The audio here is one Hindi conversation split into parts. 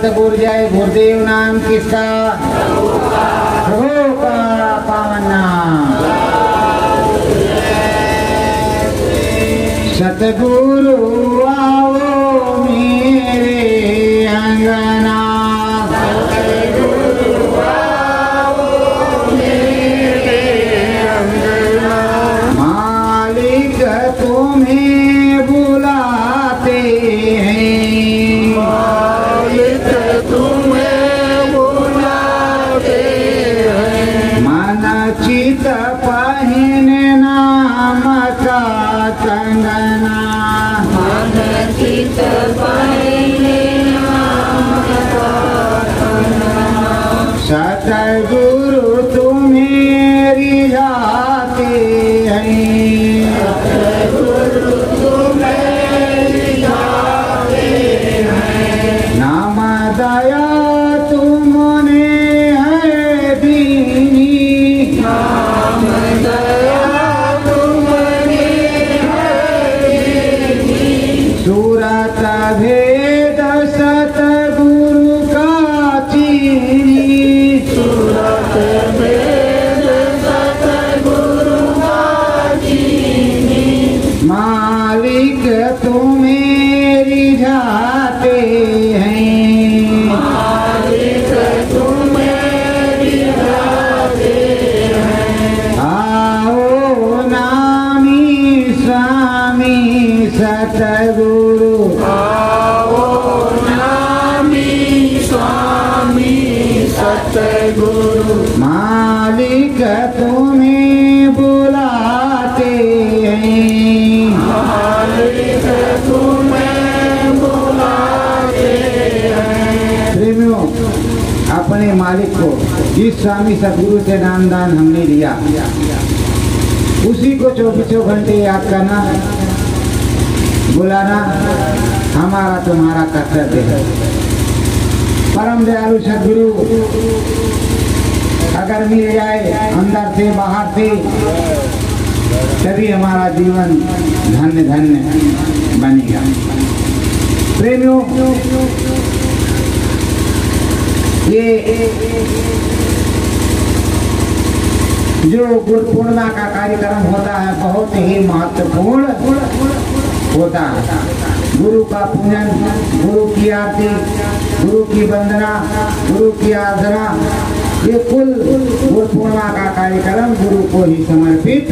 सतगुरु जय गुरुदेव नाम किसका? प्रभु का पावन नाम। सतगुरु आओ मेरे अंगना, मालिक तुम्हें बुलाते हैं, मालिक तुम्हें बुलाते हैं। मन चित पहिने नाम का कंगना, मन चित पहिने नाम का कंगना। सतगुरु तुम्हें रिझाते हैं, सतगुरु तुम्हें रिझाते हैं। नाम दया तुमने है दीनी, नाम दया तुमने है दीनी। सूरत भेद सतगुरु का चीनी, सूरत भेद सतगुरु का चीनी। मालिक तुम्हें रिझाते हैं, मालिक तुम्हें रिझाते हैं। आओ नामी स्वामी सतगुरु, आओ नामी स्वामी सतगुरु। मालिक तुम्हें बुलाते हैं, मालिक तुम्हें बुलाते हैं। प्रेमियों, अपने मालिक को जिस स्वामी सतगुरु से नाम दान हमने लिया, उसी को 24 घंटे याद करना, बुलाना हमारा तुम्हारा कर्तव्य है। परम दयालु सतगुरु अगर मिल जाए अंदर से बाहर से, तभी हमारा जीवन धन्य धन्य बनेगा। प्रेमियों, ये जो गुरु पूर्णिमा का कार्यक्रम होता है बहुत ही महत्वपूर्ण होता है। गुरु का पूजन, गुरु की आरती, गुरु की वंदना, गुरु की आराधना, ये कुल गुरु पूर्णिमा का कार्यक्रम गुरु को ही समर्पित।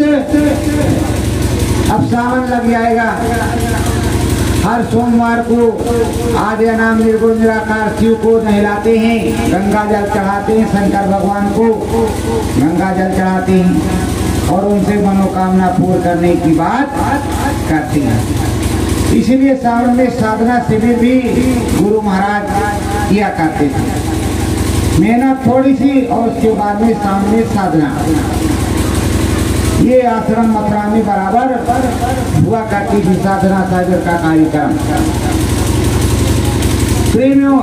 अब सावन लग जाएगा, हर सोमवार को आद्य नाम निर्गुण निराकार शिव को नहलाते हैं, गंगा जल चढ़ाते हैं, शंकर भगवान को गंगा जल चढ़ाते हैं और उनसे मनोकामना पूर्ण करने की बात करते हैं। इसीलिए सावन में साधना शिविर भी गुरु महाराज किया करते थे। मेहनत थोड़ी सी और उसके बाद में सामने साधना, ये आश्रम मथुरा में बराबर हुआ करती थी साधना सागर का कार्यक्रम। प्रेमियों,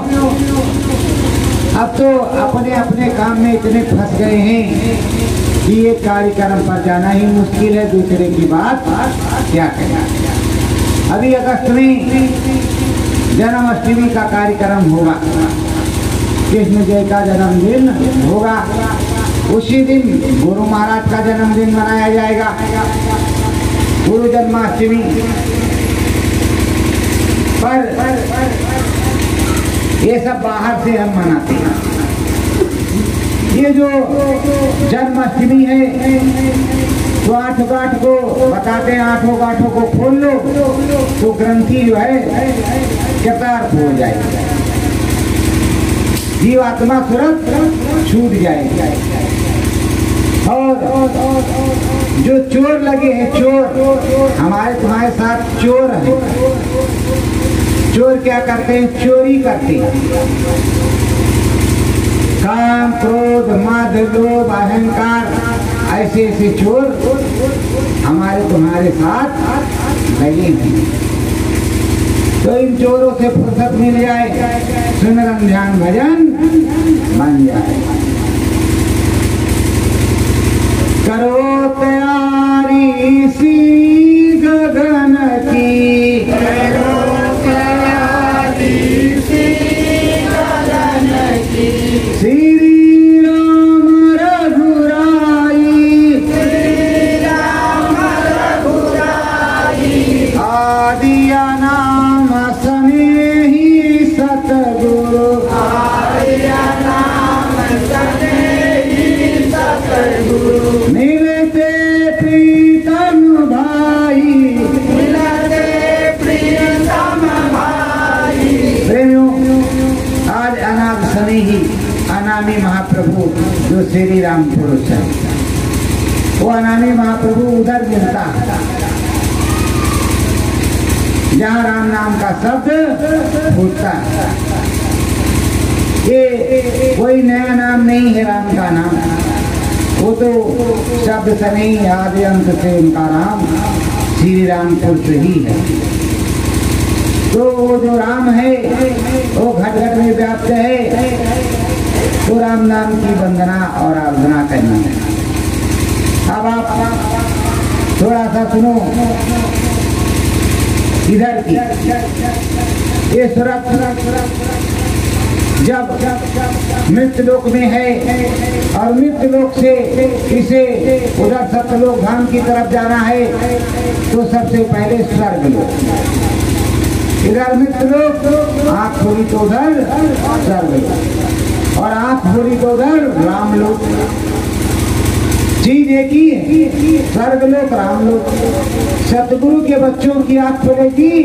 अब तो अपने अपने काम में इतने फंस गए हैं कि ये कार्यक्रम पर जाना ही मुश्किल है, दूसरे की बात क्या कहना। अभी अगस्त में जन्माष्टमी का कार्यक्रम होगा, कृष्ण जय का जन्मदिन होगा। उसी दिन गुरु महाराज का जन्मदिन मनाया जाएगा, गुरु जन्माष्टमी। पर ये सब बाहर से हम मनाते हैं। ये जो जन्माष्टमी है तो 8 गांठ को बताते हैं, 8 गांठों को खोल लो तो ग्रंथि जो है कृतार्थ हो जाएगी, जीवात्मा तुरंत छूट जाएगी। और जो चोर लगे हैं, चोर हमारे तुम्हारे साथ चोर है। चोर क्या करते हैं? चोरी करते हैं। काम, क्रोध, मद, लोभ, अहंकार, ऐसे ऐसे चोर हमारे तुम्हारे साथ लगे हैं। तो इन चोरों से फुर्सत मिल जाए, सुमिरन ध्यान भजन बन जाए। करो तैयारी सी गगन की, करो तैयारी सी गगन आदिया नाम स्नेही सतगुरु आदिया नाम स्नेही सतगुरु मिलते प्रीतम भाई मिलते प्रीतम भाई। प्रेमियों, आज अनाम स्नेही अनामी महाप्रभु जो श्री राम पुरुष है, वो अनामी महाप्रभु उधर मिलता है जहाँ राम नाम का शब्द फूटता है। ये कोई नया नाम नहीं है राम का नाम, वो तो शब्द से नहीं, आदि अंत से उनका नाम श्री राम पुरुष ही है। तो वो जो राम है वो घट घट में व्याप्त है, तो राम नाम की वंदना और आराधना करना है। अब आप थोड़ा सा सुनो इधर की ये सुरत जब मृत्यु लोक में है और मृत्यु लोक से इसे उधर सत्यलोक धाम की तरफ जाना है, तो सबसे पहले स्वर्ग लोक, इधर मृत्यु लोक, आँख खोली तो उधर स्वर्ग लोक और आँख खोली तो उधर राम लोक। चीज एक ही है, स्वर्ग लोक राम लोक। सतगुरु के बच्चों की आँख खुलेगी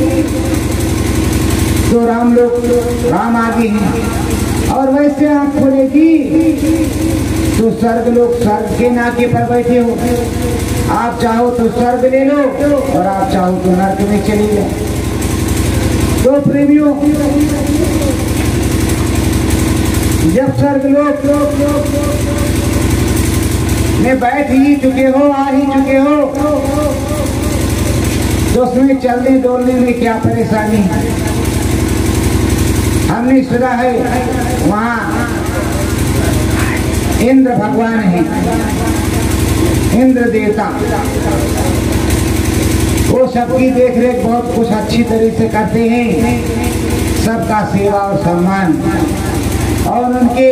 तो राम लोक, राम आगे हैं, और वैसे आँख खुलेगी तो स्वर्ग लोक, स्वर्ग के नाके पर बैठे हो। आप चाहो तो स्वर्ग ले लो और आप चाहो तो नरक में चली जाओ। तो प्रेमियों, जब स्वर्ग लोक में बैठ ही चुके हो, आ ही चुके हो, तो उसमें चलने डोलने में क्या परेशानी है। हमने सुना है वहाँ इंद्र भगवान है, इंद्र देवता, वो सबकी देख रेख बहुत कुछ अच्छी तरह से करते हैं, सबका सेवा और सम्मान, और उनके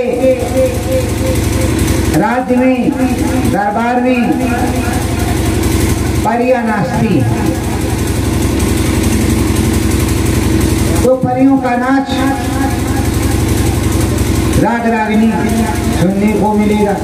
राज्य में दरबार में परियां नाचती, तो परियों का नाच राग रागिनी सुनने को मिलेगा।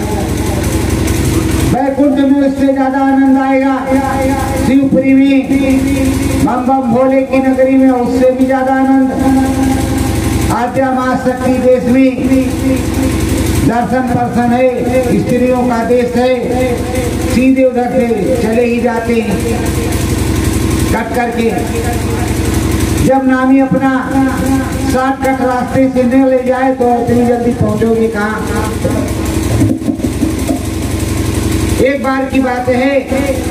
वैकुंठ में उससे ज्यादा आनंद आएगा, शिवपुरी में बम बम भोले की नगरी में उससे भी ज्यादा आनंद। आद्या महाशक्ति देश में दर्शन पर्सन है, स्त्रियों का देश है, सीधे उधर से चले ही जाते हैं कट करके। जब नामी अपना शॉर्टकट रास्ते से न ले जाए तो इतनी जल्दी पहुंचोगे कहाँ। एक बार की बात है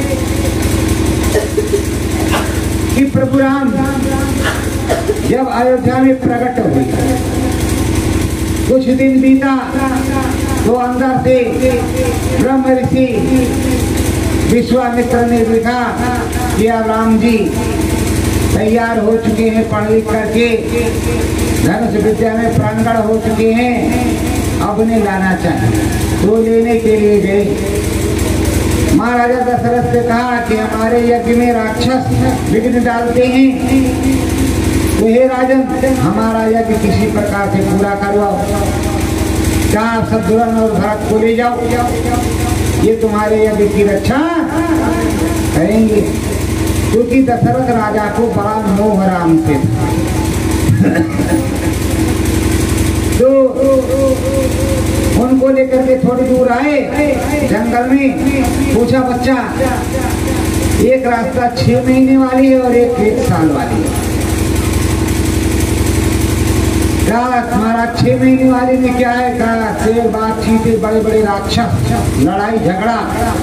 कि प्रभु राम जब अयोध्या में प्रकट हुए, कुछ दिन बीता तो अंदर से ब्रह्म ऋषि विश्वामित्र ने लिखा कि अब राम जी तैयार हो चुके हैं, पढ़ लिख करके धनुष विद्या में प्रांगण हो चुके हैं, अब उन्हें लाना चाहिए। तो लेने के लिए गए। महाराजा दशरथ से कहा कि हमारे यज्ञ में राक्षस विघ्न डालते हैं, तो हे राजन हमारा यज्ञ किसी प्रकार से पूरा करवाओ। क्या शत्रुघ्न और भरत को ले जाओ, ये तुम्हारे यज्ञ की रक्षा करेंगे। क्योंकि दशरथ राजा को बड़ा मोह राम से था। तो उनको लेकर के थोड़ी दूर आए जंगल में, पूछा बच्चा एक रास्ता 6 महीने वाली है और एक 1 साल वाली है, क्या तुम्हारा 6 महीने वाले में क्या है? कहा शेर बात चीते बड़े बड़े राक्षस, लड़ाई झगड़ा,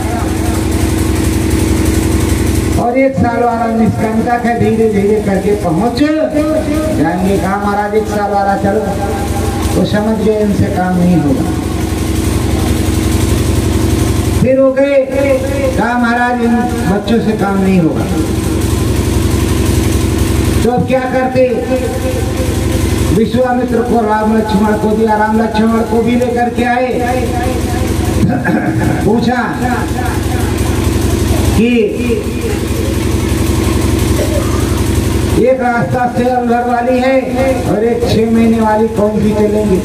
और 1 साल वाला निष्कंटक है, धीरे धीरे करके पहुंच जाएंगे। कहा महाराज 1 साल वाला चलो, तो समझ गए इनसे काम नहीं होगा। फिर हो गए, कहा महाराज इन बच्चों से काम नहीं होगा। तो अब क्या करते? विश्वामित्र को राम लक्ष्मण को दिया, राम लक्ष्मण को भी लेकर के आए। पूछा कि एक रास्ता से घर वाली है और एक 6 महीने वाली, कौन सी चलेंगी?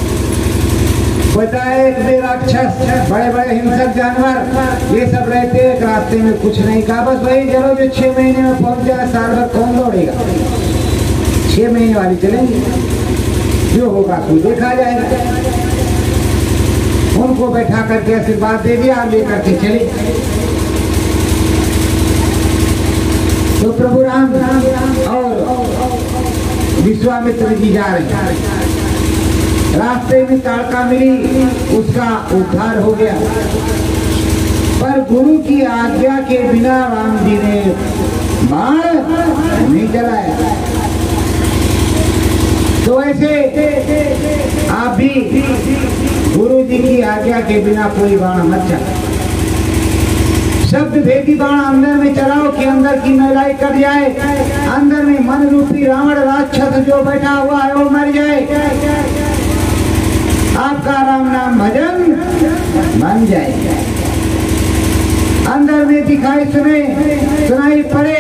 पता है एक राक्षस, बड़े बड़े हिंसक जानवर ये सब रहते हैं, एक रास्ते में कुछ नहीं कहा, बस वही चलो जो 6 महीने में पहुंच जाए, साल भर कौन दौड़ेगा? 6 महीने वाली चलेंगी, जो होगा तो देखा जाएगा। उनको बैठा करके आशीर्वाद दे दिया, लेकर के चले। तो प्रभु राम और विश्वामित्र जी जा रहे हैं, रास्ते में ताड़का मिली, उसका उद्धार हो गया, पर गुरु की आज्ञा के बिना राम जी ने बाण नहीं चलाया। तो ऐसे आप भी गुरु जी की आज्ञा के बिना कोई बाण मत चलाओ। शब्द भेदी बाण अंदर में चलाओ कि अंदर की मैलाई कट जाए, अंदर में मन रूपी रावण राक्षस जो बैठा हुआ है वो मर जाए, आपका राम नाम भजन बन जाए, अंदर में दिखाई सुनाई पड़े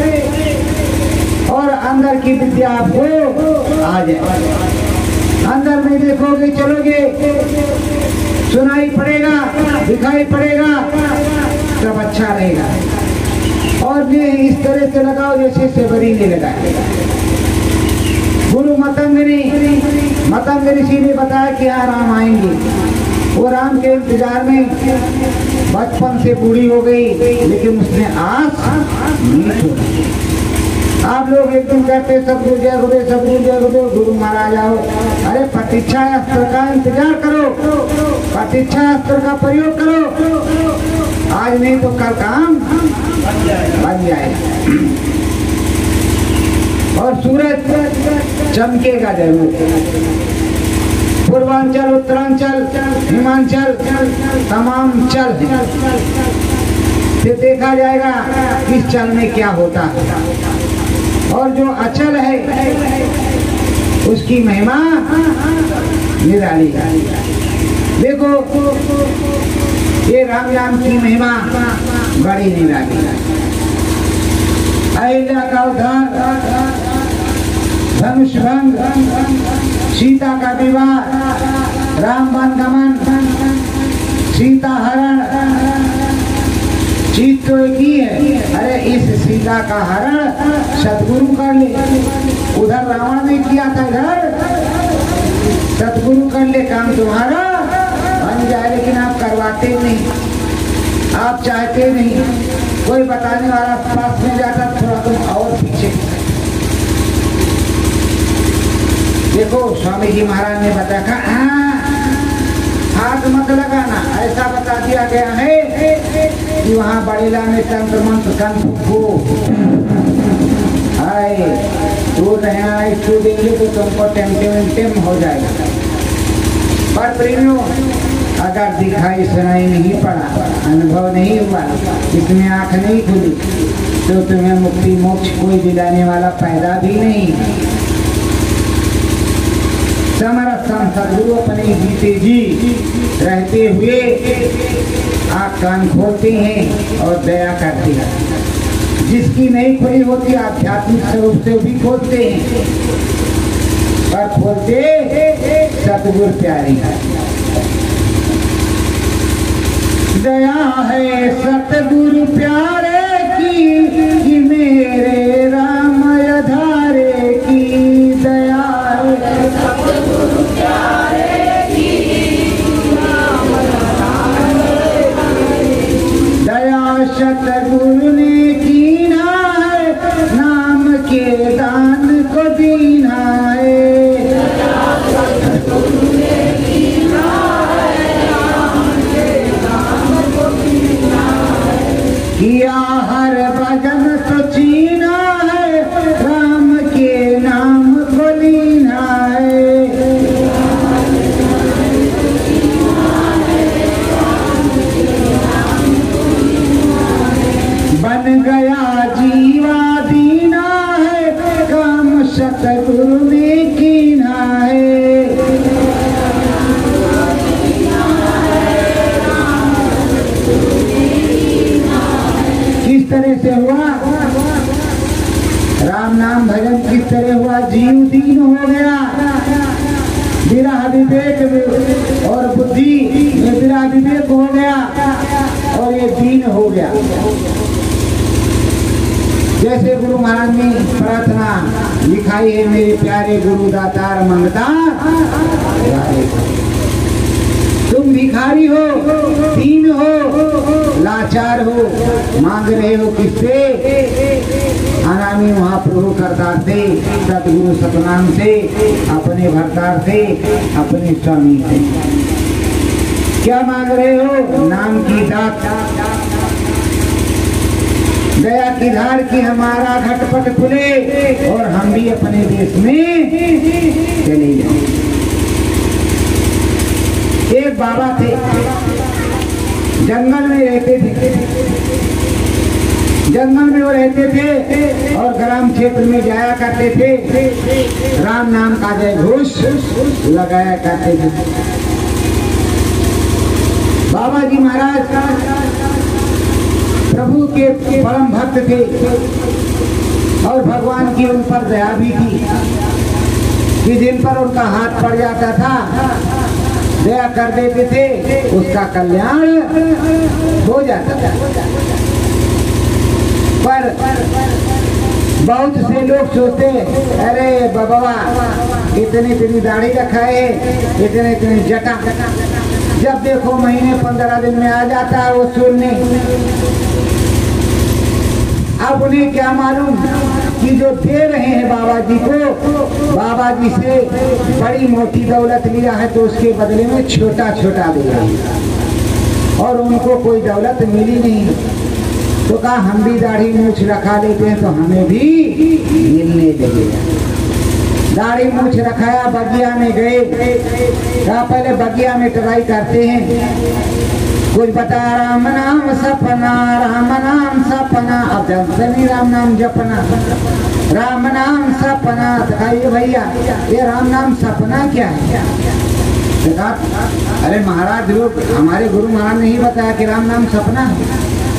और अंदर की विद्या आपको आ जाए। अंदर में देखोगे चलोगे, सुनाई पड़ेगा, दिखाई पड़ेगा, सब अच्छा रहेगा। और ये इस तरह से लगाओ जैसे सेवरी ने लगाया। गुरु मतंग ऋषि ने बताया कि यहाँ राम आएंगे, वो राम के इंतजार में बचपन से बूढ़ी हो गई, लेकिन उसने आस नहीं छोड़ी। आप लोग एक दिन कहते सतगुरु जय गुरुदेव, सतगुरु जय गुरुदेव, गुरु महाराज आओ। अरे प्रतीक्षा अस्त्र का इंतजार करो, प्रतीक्षा अस्त्र का प्रयोग करो, आज नहीं तो कल काम बन जाएगा। और सूरज चमकेगा जरूर, पूर्वांचल, उत्तरांचल, हिमांचल, तमाम चल फिर देखा जाएगा किस चल में क्या होता है। और जो अचल है उसकी महिमा निराली है। देखो ये राम नाम की महिमा बड़ी निराली है। अहिल्या का उद्धार, धनुष भंग, सीता का विवाह, राम वन गमन, सीता हरण, चीज तो एक ही है। अरे इस सीता का हरण सतगुरु कर ले, उधर रावण ने किया था, इधर सतगुरु कर ले, काम तुम्हारा बन जाए। लेकिन आप करवाते नहीं, आप चाहते नहीं। कोई बताने वाला पास में जाता थोड़ा तुम और पीछे। देखो स्वामी जी महाराज ने बताया हाथ मत लगाना, ऐसा बता दिया गया है कि वहाँ बड़ेला में तंत्र मंत्र कंठ हो आए तो नया इसको देंगे तो तुमको टेम हो जाएगा। पर प्रेमियों, अगर दिखाई सुनाई नहीं पड़ा, अनुभव नहीं हुआ, इसमें आंख नहीं खुली, तो तुम्हें मुक्ति मोक्ष कोई दिलाने वाला पैदा भी नहीं। समर्थ सदगुरु अपने जीते जी रहते हुए आँख कान खोलते हैं और दया करते हैं। जिसकी नहीं खुली होती आध्यात्मिक स्वरूप से भी खोलते हैं, पर खोलते सतगुरु प्यारी है। दया है सतगुरु प्यारे की, कि मेरे राम अधारे की, दया है सतगुरु प्यारे की, राम अधारे की, दया सतगुरु ने कीना है, नाम के दान को दीना है। किया हर भजन तो राम नाम भजन किस तरह हुआ, जीव दीन हो गया, विरह विवेक और बुद्धि में विरह विवेक हो गया और ये दीन हो गया। जैसे गुरु महाराज ने प्रार्थना लिखाई है, मेरे प्यारे गुरु दातार मंगता, तुम भिखारी हो, दीन हो, लाचार हो, मांग रहे हो किससे, अनामी महाप्रभु करतार से, सतगुरु सतनाम से, अपने भरतार से, अपने स्वामी से। क्या मांग रहे हो, नाम की दात, दया की धार की हमारा घटपट खुले और हम भी अपने देश में चले जाएं। एक बाबा थे, जंगल में रहते थे, जंगल में वो रहते थे और ग्राम क्षेत्र में जाया करते थे, राम नाम का जय घोष लगाया करते थे। बाबा जी महाराज प्रभु के परम भक्त थे और भगवान की उन पर दया भी थी कि जिन पर उनका हाथ पड़ जाता था दया कर देते थे, उसका कल्याण हो जाता था। पर बहुत से लोग सोचते, अरे बाबा इतनी इतनी दाढ़ी रखाए, इतने इतने जटा, जब देखो महीने 15 दिन में आ जाता है वो सुनने। अब उन्हें क्या मालूम कि जो दे रहे हैं बाबा जी को, बाबा जी से बड़ी मोटी दौलत लिया है तो उसके बदले में छोटा छोटा दिया और उनको कोई दौलत मिली नहीं। तो कहा हम भी दाढ़ी मूछ रखा लेते हैं तो हमें भी मिलने लगेगा। दाढ़ी मूछ रखाया, बगिया में गए, कहा पहले बगिया में ट्राई करते हैं, कुछ बता राम नाम सपना, राम नाम सपना, अब जब नहीं राम नाम जपना, राम नाम सपना। तो कहिए भैया ये राम नाम सपना क्या है? अरे महाराज लोग, हमारे गुरु महाराज ने ही बताया कि राम नाम सपना है।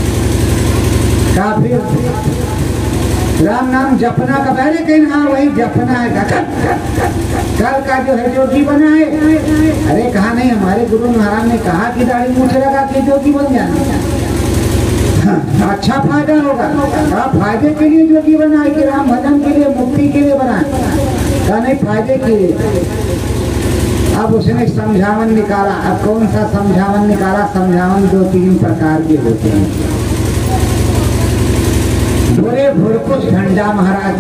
फिर राम नाम जपना का पहले कहीं, हाँ वही जपना है, कल का जो है जोगी बना है। अरे कहा नहीं, हमारे गुरु महाराज ने कहा कि दाढ़ी मूछ लगा के जोगी बन जाना, हाँ, अच्छा फायदा होगा। कहा फायदे के लिए जोगी बना है कि राम भजन के लिए, मुक्ति के लिए बना है? कहा नहीं, फायदे के लिए। अब उसने समझावन निकाला। अब कौन सा समझावन निकाला? समझावन 2-3 प्रकार के होते हैं। भोरे भोरकुश झंडा महाराज,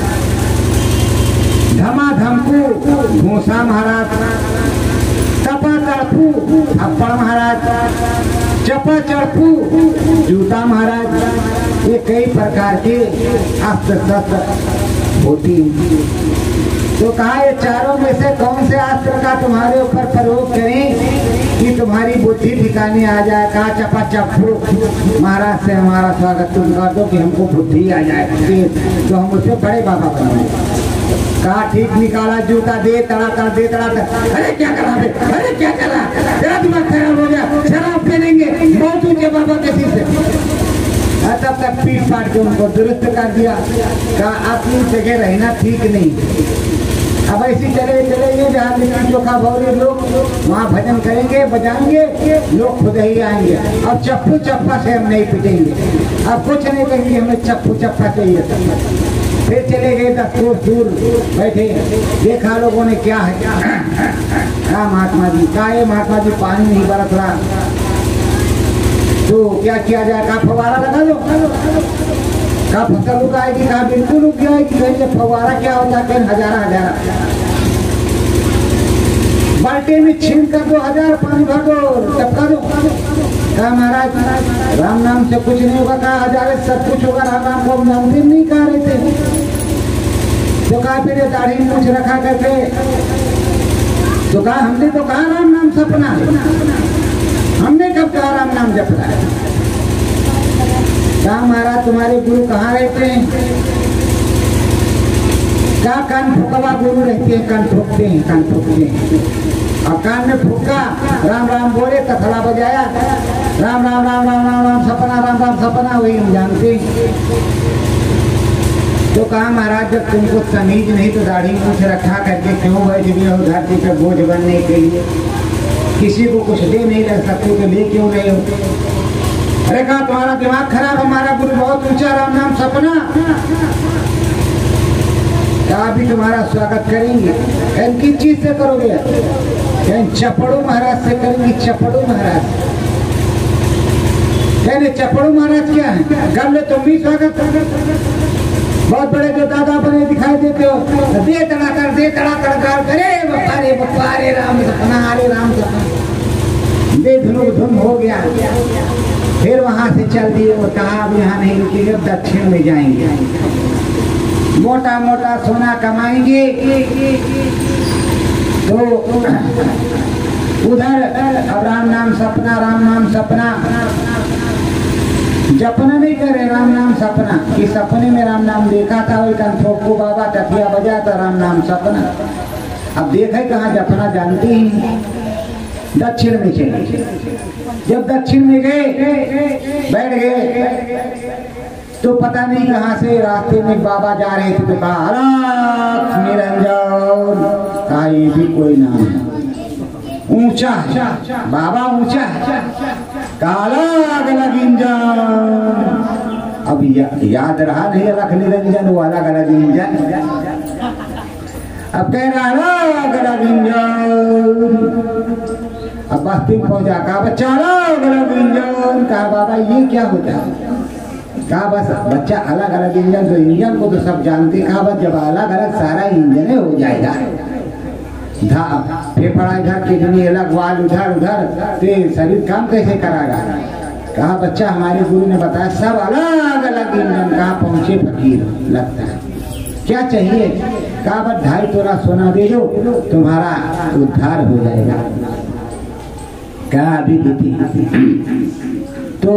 धमा धमकू भूसा महाराज, टपा तड़पू अप्पड़ महाराज, चपा चढ़पू जूता महाराज। ये कई प्रकार के अस्त्र शस्त्र होती हैं। तो कहा ये चारों में से कौन से अस्त्र का तुम्हारे ऊपर प्रयोग करें कि तुम्हारी बुद्धि ठिकाने आ जाए? कहा चपा चप्पू महाराज से हमारा स्वागत तुम कर दो कि हमको बुद्धि आ जाए तो हम उससे बड़े बाबा बने। कहा ठीक निकाला, जूता दे तड़ा कर दे तड़ा कर। अरे क्या करा दे, अरे क्या करा, तेरा दिमाग खराब हो गया, शराब पीनेंगे बहुत ऊंचे बाबा किसी से। तब तक पीट पाट के उनको दुरुस्त कर दिया। कहा अपनी जगह रहना ठीक नहीं। अब ऐसी चले चलेंगे जहाँ लिट्टी चोखा भौरे लोग वहाँ भजन करेंगे, बजाएंगे, लोग खुद ही आएंगे। अब चप्पू चप्पा से हम नहीं पिटेंगे, अब कुछ नहीं करेंगे, हमें चप्पू चप्पा चाहिए। फिर चले गए 10 कोस दूर बैठे, देखा लोगों ने क्या है। कहा महात्मा जी, कहा महात्मा जी पानी नहीं बरस रहा तो क्या किया जाए? कहा फवारा लगा लो। कहा फसल उगाएगी? कहा बिल्कुल उग जाएगी। कहीं फवारा क्या होता है? कहीं हजारा बाल्टी में छीन कर 2000 पानी भर दो, टपका दो। कहा महाराज राम नाम से कुछ नहीं होगा। कहा हजारे सब कुछ होगा, राम नाम को मंदिर नहीं कह रहे थे। तो कहा फिर ये दाढ़ी मूछ रखा करके, तो कहा हमने तो कहा राम नाम सपना है, हमने कब कहा राम नाम जपना है? कहा महाराज तुम्हारे गुरु कहाँ रहते हैं? क्या कान फुकवा गुरु रहते हैं, कान फूकते हैं, कान फूकते हैं। और कान में फूका, राम राम बोले, तखला बजाया, राम राम राम राम राम राम सपना, राम राम सपना, वही हम जानते हैं। तो कहा महाराज जब तुमको तमीज नहीं तो दाढ़ी मूछ रखा करके क्यों बैठ गए हो धरती पर बोझ बनने के लिए? किसी को कुछ दे नहीं रह सकते तो ले क्यों नहीं होते? अरे कहा तुम्हारा दिमाग खराब, हमारा गुरु बहुत ऊंचा, राम नाम सपना। कहा भी तुम्हारा स्वागत करेंगे। किस चीज से करोगे? चपड़ू महाराज से करेंगे। चपड़ू महाराज कहने चपड़ू महाराज क्या है? कर ले तुम भी स्वागत। बहुत बड़े जो दादा बने दिखाई देते हो, दे तड़ा कर करे बप्पा रे राम सपना, अरे राम सपना। दे धुन हो गया। फिर वहां से चल दिए। वो कहा अब यहाँ नहीं रुकेंगे, दक्षिण में जाएंगे, मोटा मोटा सोना कमाएंगे। तो उधर अब राम नाम सपना, राम नाम सपना। जपना नहीं करे, राम नाम सपना। कि सपने में राम नाम देखा था, वही ठोको बाबा टकिया बजा था, राम नाम सपना। अब देखे कहाँ जपना जानते ही। दक्षिण में चले। जब दक्षिण में गए, बैठ गए, तो पता नहीं कहाँ से रास्ते में बाबा जा रहे थे। तो कहा अलख निरंजन। कहा ये भी कोई नाम है, ऊंचा है बाबा, ऊंचा है। काला अलग इंजन। अब याद रहा नहीं अलग निरंजन, वो अलग अलग इंजन। अब कह रहा अलग अलग इंजन। अब बस्ती में पहुंचा। कहा बच्चा अलग अलग इंजन। कहा बाबा ये क्या होता है? कहा बस बच्चा अलग अलग इंजन, तो इंजन को तो सब जानते। कहा बस जब अलग अलग सारा इंजन हो जाएगा, फेफड़ा इधर, किडनी अलग, वाल उधर उधर, तो शरीर काम कैसे कराएगा? कहा बच्चा हमारे गुरु ने बताया सब अलग अलग इंजन। कहा पहुंचे फकीर, लगता है क्या चाहिए? कहा बस 2.5 तोला सोना दे दो, तुम्हारा उद्धार हो जाएगा। कहा अभी देती। तो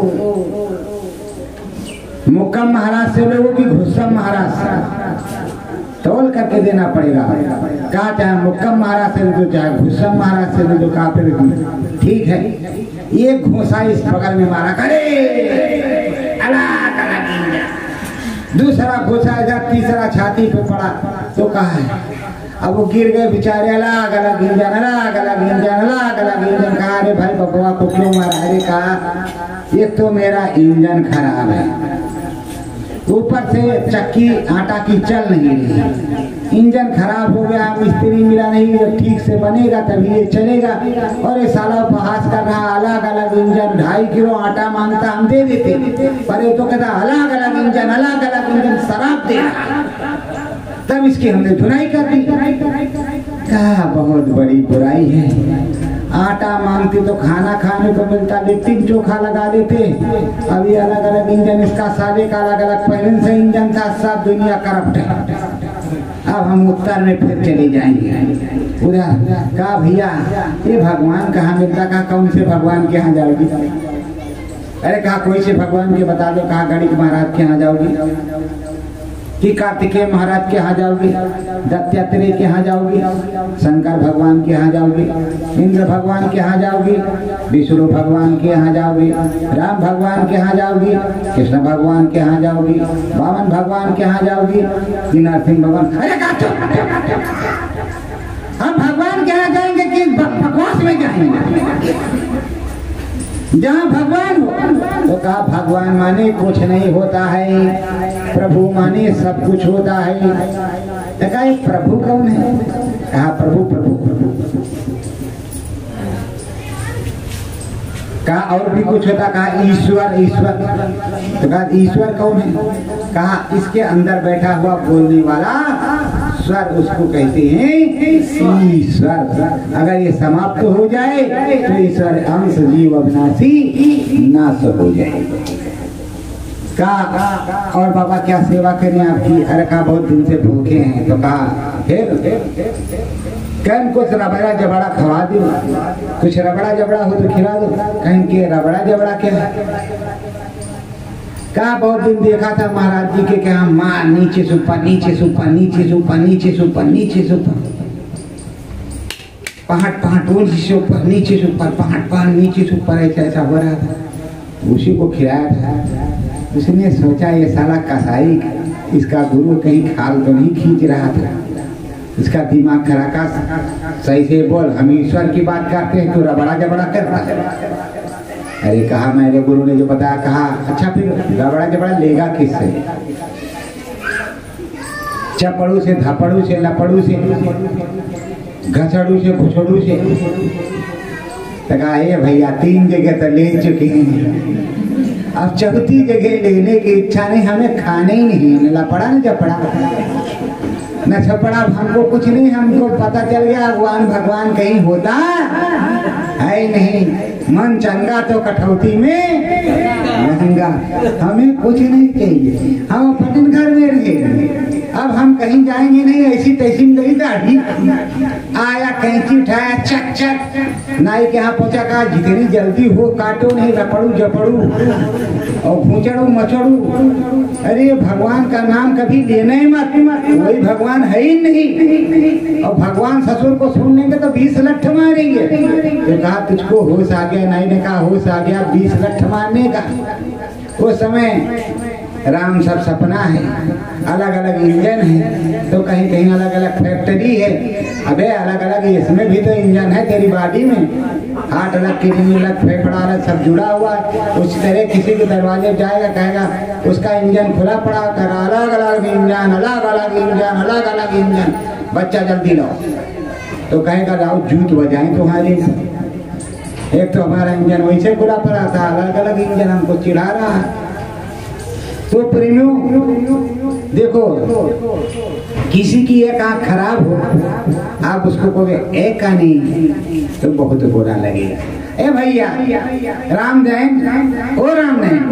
मुक्कम महाराज से लोगों की घुस्सम महाराज तोल करके देना पड़ेगा। कहा चाहे मुक्कम महाराज से दे दो, चाहे घुस्सम महाराज से दे दो। कहा फिर ठीक है। एक घोसा इस बगल में मारा, करे अलग अलग इंजन। दूसरा घोसा इधर, तीसरा छाती पे पड़ा। तो कहा है अब वो गिर गए बेचारे। अलग अलग इंजन, अलग अलग इंजन, अलग अलग इंजन। कहा अरे भाई बबुआ को क्यों मारा? अरे कहा एक तो मेरा इंजन खराब है, ऊपर से चक्की आटा की चल नहीं रही, इंजन खराब हो गया, मिस्त्री मिला नहीं, जब ठीक से बनेगा तभी ये चलेगा। और ये साला उपहास कर रहा, अलग अलग इंजन, 2.5 किलो आटा मांगता, हम दे देते, पर ये तो कहता अलग अलग इंजन, अलग अलग इंजन, शराब दे रहा। तब इसकी हमने धुनाई कर दी। कहा बहुत बड़ी बुराई है। आटा मांगते तो खाना खाने को मिलता, लिट्टी चोखा लगा देते। अभी अलग अलग इंजन, इसका साले का अलग अलग पहले से इंजन था। सब दुनिया करप्ट है। अब हम उत्तर में फिर चले जाएंगे। उधर कहा भैया ये भगवान कहाँ मिलता? कहा कौन से भगवान के यहाँ जाओगी? अरे कहा कोई से भगवान के बता दो। कहा गणित महाराज के यहाँ जाओगी, कि कार्तिकेय महाराज के यहाँ जाओगी, दत्तात्रेय के यहाँ जाओगी, शंकर भगवान के यहाँ जाओगी, इंद्र भगवान के यहाँ जाओगी, विष्णु भगवान के यहाँ जाओगी, राम भगवान के यहाँ जाओगी, कृष्ण भगवान के यहाँ जाओगी, वामन भगवान के यहाँ जाओगी, कि नरसिंह भगवान। अरे हम भगवान के यहाँ जाएंगे कि बकवास में जाएंगे? जहाँ भगवान हो। तो कहा भगवान माने कुछ नहीं होता है, प्रभु माने सब कुछ होता है। तो कहा प्रभु कौन है? कहा प्रभु प्रभु प्रभु। कहा और भी कुछ होता? कहा ईश्वर ईश्वर। तो कहा ईश्वर कौन है? कहा इसके अंदर बैठा हुआ बोलने वाला स्वर, उसको कहते हैं ईश्वर। अगर ये समाप्त हो जाए तो ईश्वर अंश जीव अविनाशी नाश हो जाए। कहा और बाबा क्या सेवा करें आपकी? अरे कहा बहुत दिन से भूखे हैं। तो कहा फिर कहीं कुछ रबड़ा जबड़ा खवा दो, कुछ रबड़ा जबड़ा हो तो खिला दो। कहीं के रबड़ा जबड़ा क्या है? कहा बहुत दिन देखा था महाराज जी के क्या माँ नीचे से ऊपर, नीचे से ऊपर, नीचे से ऊपर, नीचे से ऊपर, नीचे से ऊपर, पहाड़ पहाड़ नीचे से ऊपर, नीचे से ऊपर, पहाड़ पहाड़ नीचे से ऊपर, ऐसा ऐसा हो रहा था। उसी को खिलाया था। उसने सोचा ये साला कसाई इसका गुरु कहीं खाल तो नहीं खींच रहा था, इसका दिमाग खराका सही से बोल, हम ईश्वर की बात करते हैं, तू रबड़ा जबड़ा करता है। अरे कहा मेरे गुरु ने जो बताया, कहा अच्छा फिर रबड़ा जबड़ा लेगा किससे? चपड़ू से, धपड़ू से, लपड़ू से, घसड़ू से, घुसड़ू से। तो कहा ये भैया 3 जगह तो ले चुके हैं, अब चौथी जगह लेने की इच्छा नहीं, हमें खाने ही नहीं, न लपड़ा न जपड़ा न छपड़ा, हमको कुछ नहीं। हमको पता चल गया भगवान कहीं होता है नहीं, मन चंगा तो कठौती में महंगा। हमें कुछ नहीं चाहिए, हम अपने घर में रहे। अब हम कहीं जाएंगे नहीं, ऐसी तैसी नहीं दाढ़ी आया, कैंची उठाया, चक चक नाई के यहाँ पहुंचा, कहा जितनी जल्दी हो काटो, नहीं रपड़ू जपड़ू और भूचड़ू मचड़ू। अरे भगवान का नाम कभी लेना ही मत, वही भगवान है ही नहीं। और भगवान ससुर को सुन लेंगे तो 20 लठ मारेंगे। तो कहा तुझको होश आ गया? नाई ने कहा होश आ गया 20 लठ मारने का। उस समय राम सब सपना है, अलग अलग इंजन है, तो कहीं कहीं अलग अलग फैक्ट्री है। अबे अलग अलग इसमें भी तो इंजन है तेरी बॉडी में, हार्ट अलग, किडनी अलग, फेफड़ा अलग, सब जुड़ा हुआ है। उस तरह किसी के दरवाजे जाएगा, कहेगा उसका इंजन खुला पड़ा कर, अलग अलग इंजन, अलग अलग इंजन, अलग अलग इंजन, बच्चा जल्दी लाओ। तो कहेगा लाओ जूत बजाएं तुम्हारे। एक तो हमारा इंजन वैसे खुला पड़ा था, अलग अलग इंजन हमको चिढ़ा रहा है। तो प्रेमियों देखो, किसी की एक आंख खराब हो, आप उसको कहोगे एक का नहीं, तो बहुत बुरा लगेगा। ए भैया रामदैन, ओ रामदैन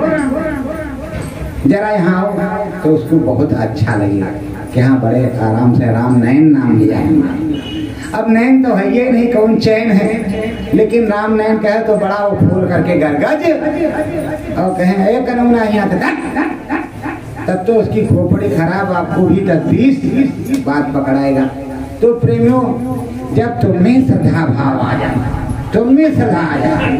जरा यहाँ आओ, तो उसको बहुत अच्छा लगेगा कि हाँ बड़े आराम से रामनैन नाम लिया है। अब नैन तो है ये नहीं, कौन चैन है, लेकिन राम नैन कहे तो बड़ा वो फूल करके गरगज, और कहें एक कनौना यहाँ तब तो उसकी खोपड़ी खराब, आपको भी 10-20 बात पकड़ाएगा। तो प्रेमियों जब तुम्हें श्रद्धा भाव आ जाए, तुम्हें श्रद्धा आ जाए,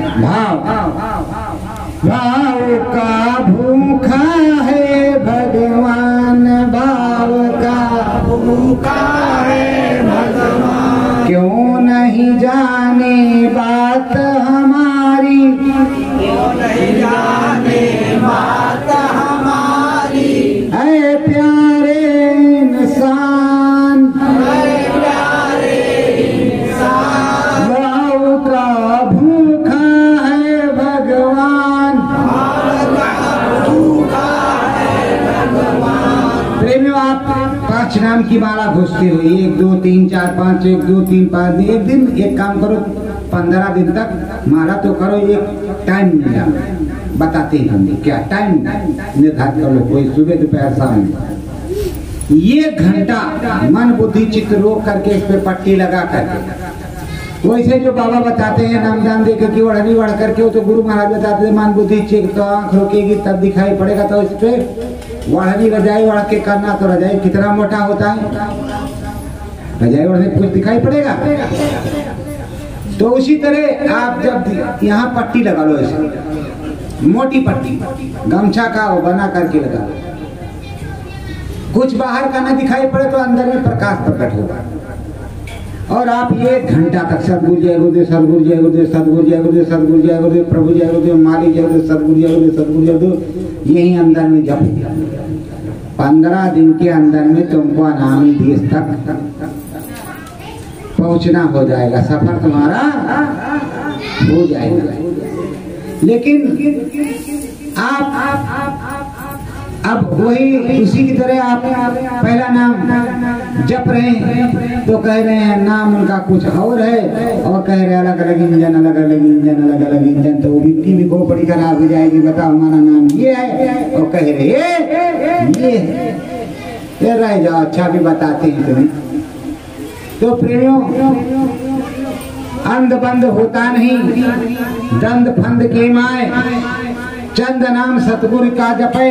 भाव का भूखा है भगवान, भाव का भूखा है भगवान, क्यों नहीं जाने बात हमारी, क्यों नहीं जाने बात हमारी, ऐ प्यारे इंसान, ऐ प्यारे इंसान, भाव का भूखा है भगवान, भाव का भूखा है भगवान। प्रेमियों आप 5 नाम की माला घुसते हुए 1 2 3 4 5, 1 2 3 5 दिन, एक दिन एक काम करो, 15 दिन तक माला तो करो। एक टाइम मिला बताते हैं हम, क्या टाइम निर्धारित कर लो, कोई सुबह दोपहर शाम। ये घंटा मन बुद्धि चित्त रोक करके इस पे पट्टी लगा करके, वैसे जो बाबा बताते हैं नाम जान दे के ओढ़नी बढ़ करके, तो गुरु महाराज बताते हैं मन बुद्धि चित्त, तो आंख रोकेगी तब दिखाई पड़ेगा। तो इस पे वढ़नी रजाई वढ़ के करना, तो रजाई कितना मोटा होता है, रजाई वढ़ से कुछ दिखाई पड़ेगा। तो उसी तरह आप जब यहाँ पट्टी लगा लो, ऐसे मोटी पट्टी गमछा का वो बना करके लगा लो, कुछ बाहर का ना दिखाई पड़े तो अंदर में प्रकाश प्रकट होगा। और आप 1 घंटा तक सदगुरु जय गुरुदेव, सदगुरु जय गुरुदेव, सदगुरु जय गुरुदेव, सदगुरु जय गुरुदेव, प्रभु जय गुरुदेव, मालिक जय गुरुदेव, सदगुरु जय गुरुदेव, सदगुरु जय गुरुदेव, यही अंदर में जप। 15 दिन के अंदर में तुमको अनामी देश तक पहुंचना हो जाएगा, सफर तुम्हारा हो जाएगा। लेकिन आप अब वही उसी की तरह आप पहला नाम जप रहे हैं, तो कह रहे हैं नाम उनका कुछ और है, और कह रहे अलग अलग इंजन, अलग अलग इंजन, अलग अलग इंजन, तो भी खोपड़ी खराब हो जाएगी। बताओ हमारा नाम ये है, और कह रहे ये रह जाओ, अच्छा भी बताते हैं तुम्हें। तो प्रेमियों अंध बंद होता नहीं, दंद फंद के माए, चंद नाम सतगुरु का जपे,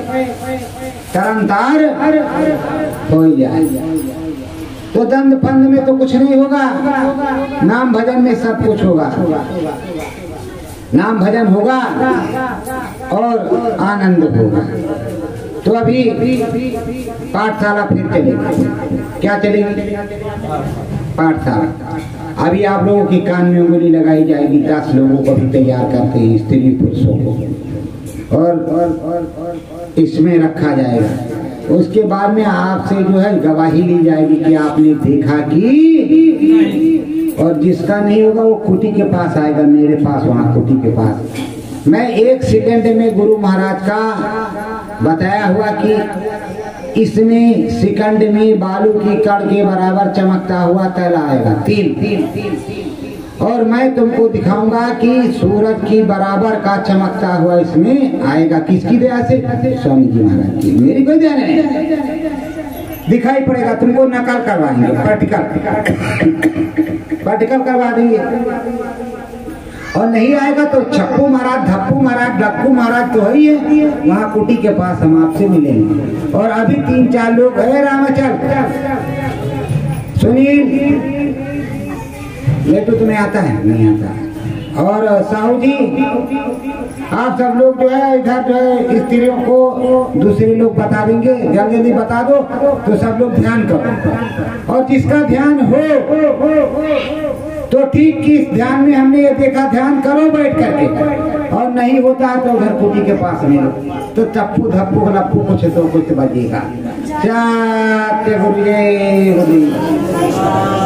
तरंतार हो जाए। तो दंद फंद में तो कुछ नहीं होगा, नाम भजन में सब कुछ होगा। नाम भजन होगा और आनंद होगा। तो अभी पाठशाला फिर चलेगी। क्या चलेगी? पाठशाला। अभी आप लोगों के कान में उंगली लगाई जाएगी, 10 लोगों को भी तैयार करते हैं, स्त्री पुरुषों को, और इसमें रखा जाएगा। उसके बाद में आपसे जो है गवाही ली जाएगी कि आपने देखा कि, और जिसका नहीं होगा वो कुटी के पास आएगा, मेरे पास, वहाँ कुटी के पास। मैं 1 सेकंड में गुरु महाराज का बताया हुआ कि इसमें सेकंड में बालू की कण के बराबर चमकता हुआ तेल आएगा, 3। और मैं तुमको दिखाऊंगा कि सूरज की बराबर का चमकता हुआ इसमें आएगा। किसकी दया से? स्वामी जी महाराज की, मेरी कोई दया नहीं। दिखाई पड़ेगा, तुमको नकल करवाएंगे, प्रैक्टिकल करवा देंगे। और नहीं आएगा तो छप्पू महाराज, धप्पू महाराज, डप्पू महाराज तो है ही है, वहाँ कुटी के पास हम आपसे मिलेंगे। और अभी 3-4 लोग है, रामाचल, सुनील, ये तो तुम्हें आता है? नहीं आता। और साहू जी, आप सब लोग जो है इधर जो है स्त्रियों को दूसरे लोग बता देंगे, जल्दी जल्दी बता दो तो सब लोग ध्यान करो। और जिसका ध्यान हो तो ठीक किस ध्यान में हमने ये देखा, ध्यान करो बैठ करके, और नहीं होता है तो उधर कुटी के पास मिलो, तो टप्पू धप्पू लप्पू कुछ तो कुछ बजेगा। क्या गुरु